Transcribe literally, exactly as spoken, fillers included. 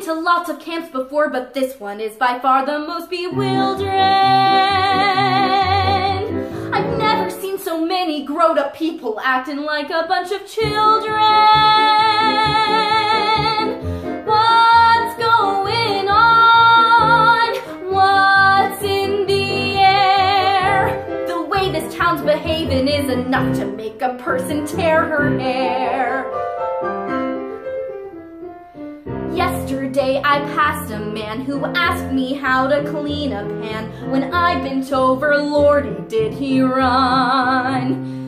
been to lots of camps before, but this one is by far the most bewildering. I've never seen so many grown-up people acting like a bunch of children. What's going on? What's in the air? The way this town's behaving is enough to make a person tear her hair. Yesterday I passed a man who asked me how to clean a pan. When I bent over, Lordy, did he run.